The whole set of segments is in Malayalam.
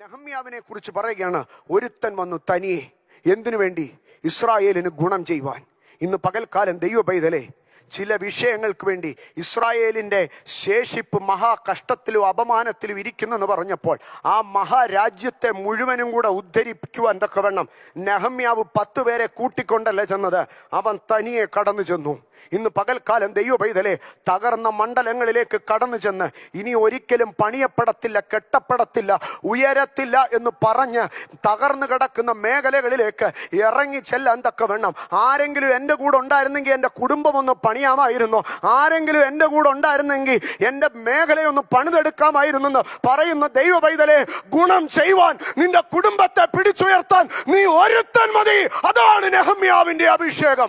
നെഹമ്യാവിനെ കുറിച്ച് പറയുകയാണ്, ഒരുത്തൻ വന്നു തനിയെ. എന്തിനു വേണ്ടി? ഇസ്രായേലിന് ഗുണം ചെയ്യുവാൻ. ഇന്ന് പകൽക്കാലം ദൈവ പൈതലേ, ചില വിഷയങ്ങൾക്ക് വേണ്ടി ഇസ്രായേലിന്റെ ശേഷിപ്പ് മഹാകഷ്ടത്തിലും അപമാനത്തിലും ഇരിക്കുന്നെന്ന് പറഞ്ഞപ്പോൾ ആ മഹാരാജ്യത്തെ മുഴുവനും കൂടെ ഉദ്ധരിക്കുവാൻ തക്കവണ്ണം നെഹമ്യാവ് 10 പേരെ കൂട്ടിക്കൊണ്ടല്ല ചെന്നത്, അവൻ തനിയെ കടന്നു ചെന്നു. ഇന്ന് പകൽക്കാലം ദൈവ പൈതലേ, തകർന്ന മണ്ഡലങ്ങളിലേക്ക് കടന്നു ചെന്ന് ഇനി ഒരിക്കലും പണിയപ്പെടത്തില്ല, കെട്ടപ്പെടത്തില്ല, ഉയരത്തില്ല എന്ന് പറഞ്ഞ് തകർന്നു കിടക്കുന്ന മേഖലകളിലേക്ക് ഇറങ്ങി ചെല്ലാൻ തക്കവണ്ണം ആരെങ്കിലും എൻ്റെ കൂടെ ഉണ്ടായിരുന്നെങ്കിൽ എൻ്റെ കുടുംബം ഒന്ന് പണിയാമായിരുന്നു, ആരെങ്കിലും എൻ്റെ കൂടെ ഉണ്ടായിരുന്നെങ്കിൽ എൻ്റെ മേഖലയൊന്ന് പണിതെടുക്കാമായിരുന്നെന്ന് പറയുന്ന ദൈവ പൈതലേ, ഗുണം ചെയ്യുവാൻ, നിന്റെ കുടുംബത്തെ പിടിച്ചുയർത്താൻ നീ ഒരുത്തൻ മതി. അതാണ് നെഹമ്യാവിന്റെ അഭിഷേകം.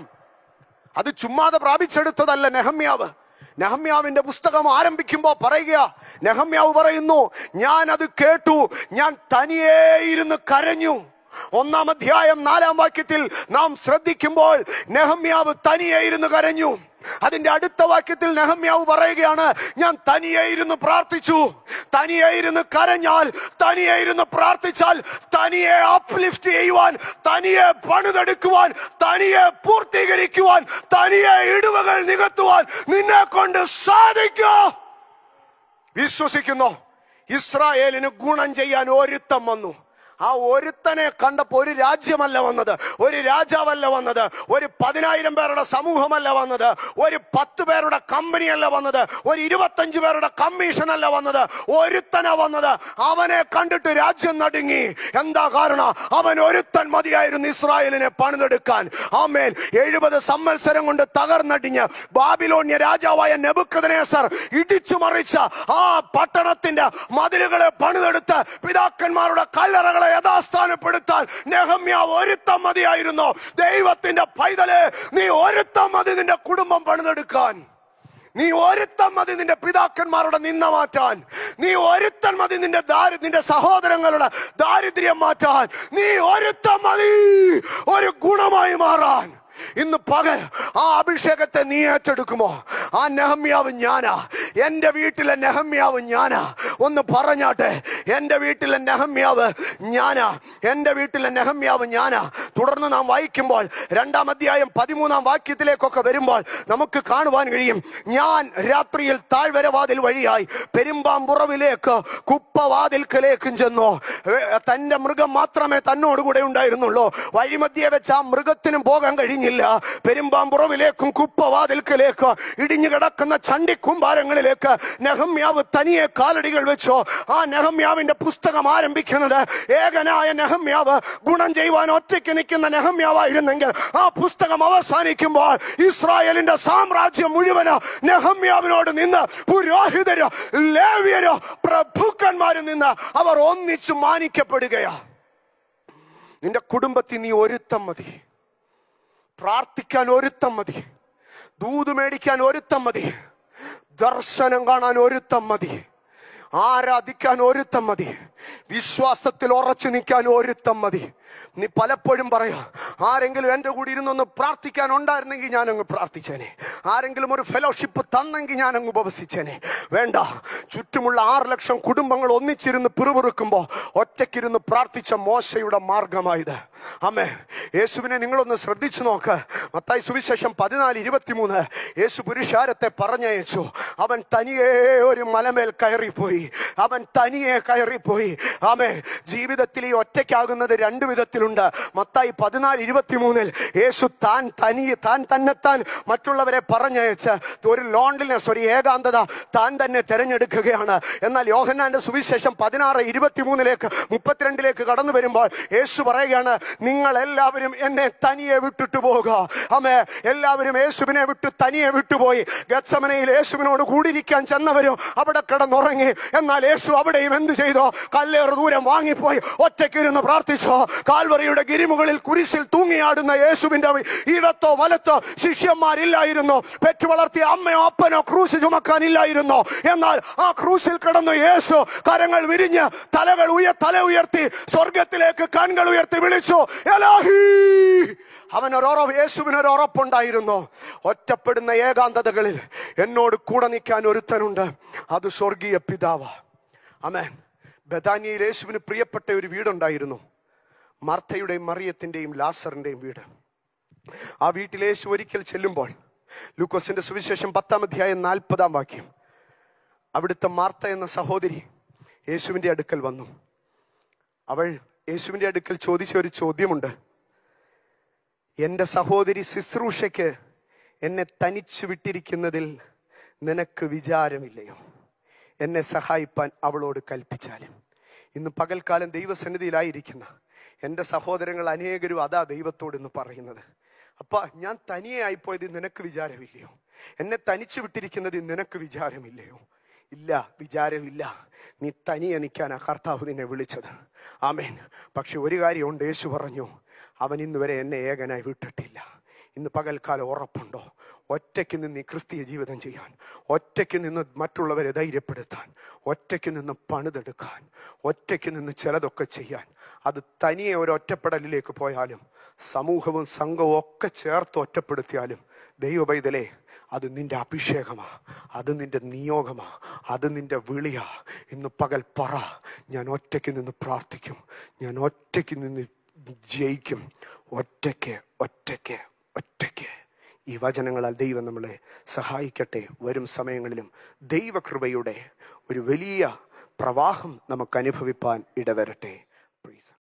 അത് ചുമ്മാതെ പ്രാപിച്ചെടുത്തതല്ല നെഹമ്യാവ്. നെഹമ്യാവിന്റെ പുസ്തകം ആരംഭിക്കുമ്പോൾ പറയുക, നെഹമ്യാവ് പറയുന്നു, ഞാൻ അത് കേട്ടു, ഞാൻ തനിയേ ഇരുന്ന് കരഞ്ഞു. 1-ാം അധ്യായം 4-ാം വാക്യത്തിൽ നാം ശ്രദ്ധിക്കുമ്പോൾ നെഹമ്യാവ് തനിയേ ഇരുന്ന് കരഞ്ഞു. അതിന്റെ അടുത്ത വാക്യത്തിൽ നെഹമ്യാവ് പറയുകയാണ്, ഞാൻ തനിയെ ഇരുന്ന് പ്രാർത്ഥിച്ചു. തനിയെ ഇരുന്ന് കരഞ്ഞാൽ, തനിയെ ഇരുന്ന് പ്രാർത്ഥിച്ചാൽ, തനിയെ അപ്ലിഫ്റ്റ് ചെയ്യുവാൻ, തനിയെ പണിതെടുക്കുവാൻ, തനിയെ പൂർത്തീകരിക്കുവാൻ, തനിയെ ഇടിവുകൾ നികത്തുവാൻ നിന്നെ കൊണ്ട് സാധിക്കും. വിശ്വസിക്കുന്നു? ഇസ്രായേലിന് ഗുണം ചെയ്യാൻ ഒരുത്തം വന്നു. ആ ഒരുത്തനെ കണ്ടപ്പോ ഒരു രാജ്യമല്ല വന്നത്, ഒരു രാജാവല്ല വന്നത്, ഒരു 10,000 പേരുടെ സമൂഹമല്ല വന്നത്, ഒരു 10 പേരുടെ കമ്പനിയല്ല വന്നത്, ഒരു 25 പേരുടെ കമ്മീഷൻ അല്ല വന്നത്, ഒരുത്തനാ വന്നത്. അവനെ കണ്ടിട്ട് രാജ്യം നടുങ്ങി. എന്താ കാരണം? അവൻ ഒരുത്തൻ മതിയായിരുന്നു ഇസ്രായേലിനെ പണിതെടുക്കാൻ. ആമേൻ. 70 സംവത്സരം കൊണ്ട് തകർന്നടിഞ്ഞ് ബാബിലോണ്യ രാജാവായ നെബൂഖദ്നേസർ ഇടിച്ചു മറിച്ച ആ പട്ടണത്തിന്റെ മതിലുകളെ പണിതെടുത്ത് പിതാക്കന്മാരുടെ കല്ലറകളെ യഥാസ്ഥാനപ്പെടുത്താൻ നെഹമ്യാവ് ഒരുത്തം മതിയായിരുന്നു. ദൈവത്തിന്റെ പൈതലേ, നീ ഒരുത്തം മതി നിന്റെ കുടുംബം പണിതെടുക്കാൻ. നീ ഒരുത്തൻ മതി നിന്റെ പിതാക്കന്മാരുടെ നിന്ന മാറ്റാൻ. നീ ഒരുത്തൻ മതി നിന്റെ സഹോദരങ്ങളുടെ ദാരിദ്ര്യം മാറ്റാൻ. നീ ഒരുത്തൻ മതി ഒരു ഗുണമായി മാറാൻ. ഇന്ന് പകൽ ആ അഭിഷേകത്തെ നീ ഏറ്റെടുക്കുമോ? ആ നെഹമ്യാവ് ഞാനാ, എന്റെ വീട്ടിലെ നെഹമ്യാവ് ഞാനാ. ഒന്ന് പറഞ്ഞാട്ടെ, എന്റെ വീട്ടിലെ നെഹമ്യാവ് ഞാനാ, എന്റെ വീട്ടിലെ നെഹമ്യാവ് ഞാനാ. തുടർന്ന് നാം വായിക്കുമ്പോൾ 2-ാം അധ്യായം 13-ാം വാക്യത്തിലേക്കൊക്കെ വരുമ്പോൾ നമുക്ക് കാണുവാൻ കഴിയും, ഞാൻ രാത്രിയിൽ താഴ്വരവാതിൽ വഴിയായി പെരുമ്പാമ്പുറവിലേക്ക് കുപ്പവാതിൽക്കലേക്കും ചെന്നു. തന്റെ മൃഗം മാത്രമേ തന്നോടുകൂടെ ഉണ്ടായിരുന്നുള്ളൂ. വഴിമധ്യേ വെച്ച് ആ മൃഗത്തിനും പോകാൻ കഴിഞ്ഞില്ല. പെരുമ്പാമ്പുറവിലേക്കും കുപ്പവാതിൽക്കലേക്ക് ഇടിഞ്ഞു കിടക്കുന്ന ചണ്ടിക്കുമ്പാരങ്ങളിലേക്ക് നെഹമ്യാവ് തനിയെ കാലടികൾ വെച്ചോ. ആ നെഹമ്യാവിന്റെ പുസ്തകം ആരംഭിക്കുന്നത്, ഏകനായ നെഹമ്യാവ് ഗുണം ചെയ്യുവാൻ ഒറ്റയ്ക്ക് നിൽക്കുന്ന നെഹമ്യാവായിരുന്നെങ്കിൽ ആ പുസ്തകം അവസാനിക്കുമ്പോൾ ഇസ്രായേലിന്റെ സാമ്രാജ്യം മുഴുവന് നെഹമ്യാവിനോട് നിന്ന് പുരോഹിതരോ ലേവ്യരോ പ്രഭുക്കന്മാരിൽ നിന്ന് അവർ ഒന്നിച്ചു മാനിക്കപ്പെടുകയാ. നിന്റെ കുടുംബത്തിൽ നീ ഒരുത്തം മതി, പ്രാർത്ഥിക്കാൻ ഒരുത്തം മതി, ദൂത് മേടിക്കാൻ ഒരുത്തം മതി, ദർശനം കാണാൻ ഒരുത്തം മതി, ആരാധിക്കാൻ ഒരുത്തം മതി, വിശ്വാസത്തിൽ ഉറച്ചു നിൽക്കാൻ ഒരുത്തം മതി. നീ പലപ്പോഴും പറയാ, ആരെങ്കിലും എൻ്റെ കൂടെ ഇരുന്നൊന്ന് പ്രാർത്ഥിക്കാൻ ഉണ്ടായിരുന്നെങ്കിൽ ഞാനങ്ങ് പ്രാർത്ഥിച്ചേനെ, ആരെങ്കിലും ഒരു ഫെലോഷിപ്പ് തന്നെങ്കിൽ ഞാനങ്ങ് ഉപവസിച്ചേനെ. വേണ്ട, ചുറ്റുമുള്ള 6 ലക്ഷം കുടുംബങ്ങൾ ഒന്നിച്ചിരുന്ന് പിറുപിറുക്കുമ്പോൾ ഒറ്റയ്ക്കിരുന്ന് പ്രാർത്ഥിച്ച മോശയുടെ മാർഗമായത്. അമ്മേ, യേശുവിനെ നിങ്ങളൊന്ന് ശ്രദ്ധിച്ചു നോക്ക്. മത്തായി സുവിശേഷം 14:23 യേശു പുരുഷാരത്തെ പറഞ്ഞയച്ചു. അവൻ തനിയെ ഒരു മലമേൽ കയറിപ്പോയി, അവൻ തനിയെ കയറിപ്പോയി. ആമേ, ജീവിതത്തിൽ ഈ ഒറ്റയ്ക്കാകുന്നത് 2 വിധത്തിലുണ്ട്. മത്തായി 14:23 യേശു താൻ തന്നെത്താൻ മറ്റുള്ളവരെ പറഞ്ഞയച്ച് ഒരു ലോൺലിനെസ്, ഒരു ഏകാന്തത താൻ തന്നെ തിരഞ്ഞെടുക്കുകയാണ്. എന്നാൽ യോഹന്നാന്റെ സുവിശേഷം 16:23 32 കടന്നു വരുമ്പോൾ യേശു പറയുകയാണ്, നിങ്ങൾ എല്ലാവരും എന്നെ തനിയെ വിട്ടിട്ട് പോകുക. ആമേ, എല്ലാവരും യേശുവിനെ വിട്ട് തനിയെ വിട്ടുപോയി. ഗത്സമനയിൽ യേശുവിനോട് കൂടിയിരിക്കാൻ ചെന്നവരും അവിടെ കിടന്നുറങ്ങി. എന്നാൽ യേശു അവിടെയും എന്ത് ചെയ്തോ? കല്ലേറ് ദൂരം വാങ്ങിപ്പോയി ഒറ്റയ്ക്കിരുന്ന് പ്രാർത്ഥിച്ചോ. കാൽവറിയുടെ ഗിരിമുകളിൽ കുരിശിൽ തൂങ്ങിയാടുന്ന യേശുവിന്റെ ഇടത്തോ വലത്തോ ശിഷ്യന്മാരില്ലായിരുന്നു. പെറ്റു വളർത്തിയ അമ്മയോ അപ്പനോ ക്രൂശ് ചുമക്കാനില്ലായിരുന്നു. എന്നാൽ ആ ക്രൂശിൽ കിടന്നു യേശു കരങ്ങൾ വിരിഞ്ഞ് തല ഉയർത്തി സ്വർഗത്തിലേക്ക് കണ്ണുകൾ ഉയർത്തി വിളിച്ചു, എലോഹി. യേശുവിനൊരു ഉറപ്പുണ്ടായിരുന്നു, ഒറ്റപ്പെടുന്ന ഏകാന്തതകളിൽ എന്നോട് കൂടെ നിൽക്കാൻ ഒരുത്തനുണ്ട്, അത് സ്വർഗീയ പിതാവാ. ആമേൻ. ബഥാനിയയിൽ യേശുവിന് പ്രിയപ്പെട്ട ഒരു വീടുണ്ടായിരുന്നു, മാർത്തയുടെയും മറിയത്തിന്റെയും ലാസറിന്റെയും വീട്. ആ വീട്ടിൽ യേശു ഒരിക്കൽ ചെല്ലുമ്പോൾ, ലൂക്കോസിന്റെ സുവിശേഷം 10-ാം അധ്യായം 40-ാം വാക്യം, അവിടുത്തെ മാർത്ത എന്ന സഹോദരി യേശുവിന്റെ അടുക്കൽ വന്നു. അവൾ യേശുവിന്റെ അടുക്കൽ ചോദിച്ച ഒരു ചോദ്യമുണ്ട്. എൻ്റെ സഹോദരി ശുശ്രൂഷയ്ക്ക് എന്നെ തനിച്ചു വിട്ടിരിക്കുന്നതിൽ നിനക്ക് വിചാരമില്ലയോ? എന്നെ സഹായിപ്പാൻ അവളോട് കൽപ്പിച്ചാലും. ഇന്ന് പകൽക്കാലം ദൈവസന്നിധിയിലായിരിക്കുന്ന എൻ്റെ സഹോദരങ്ങൾ അനേകരും അതാ ദൈവത്തോട് ഇന്ന് പറയുന്നത്. അപ്പ ഞാൻ തനിയെ ആയിപ്പോയത് നിനക്ക് വിചാരമില്ലയോ? എന്നെ തനിച്ചു വിട്ടിരിക്കുന്നതിൽ നിനക്ക് വിചാരമില്ലയോ? ഇല്ല, വിചാരമില്ല. നീ തനിയെ നിൽക്കാനാ കർത്താവ് നിന്നെ വിളിച്ചത്. ആമേൻ. പക്ഷെ ഒരു കാര്യമുണ്ട്, യേശു പറഞ്ഞു, അവൻ ഇന്ന് വരെ എന്നെ ഏകനായി വിട്ടിട്ടില്ല. ഇന്ന് പകൽക്കാലം ഉറപ്പുണ്ടോ? ഒറ്റയ്ക്ക് നിന്ന് ഈ ക്രിസ്തീയ ജീവിതം ചെയ്യാൻ, ഒറ്റയ്ക്ക് നിന്ന് മറ്റുള്ളവരെ ധൈര്യപ്പെടുത്താൻ, ഒറ്റയ്ക്ക് നിന്ന് പണിതെടുക്കാൻ, ഒറ്റയ്ക്ക് നിന്ന് ചിലതൊക്കെ ചെയ്യാൻ. അത് തനിയെ ഒരു ഒറ്റപ്പെടലിലേക്ക് പോയാലും, സമൂഹവും സംഘവും ഒക്കെ ചേർത്ത് ഒറ്റപ്പെടുത്തിയാലും, ദൈവപൈതലേ, അത് നിന്റെ അഭിഷേകമാ, അത് നിന്റെ നിയോഗമാ, അത് നിന്റെ വിളിയാ. ഇന്ന് പകൽ പറ, ഞാൻ ഒറ്റയ്ക്ക് നിന്ന് പ്രാർത്ഥിക്കും, ഞാൻ ഒറ്റയ്ക്ക് നിന്ന് ജയിക്കും. ഒറ്റയ്ക്ക് ഒറ്റയ്ക്ക് ഒറ്റയ്ക്ക്. ഈ വചനങ്ങളാൽ ദൈവം നമ്മളെ സഹായിക്കട്ടെ. വരും സമയങ്ങളിലും ദൈവകൃപയുടെ ഒരു വലിയ പ്രവാഹം നമുക്ക് അനുഭവിപ്പാൻ ഇടവരട്ടെ. പ്രീസ്.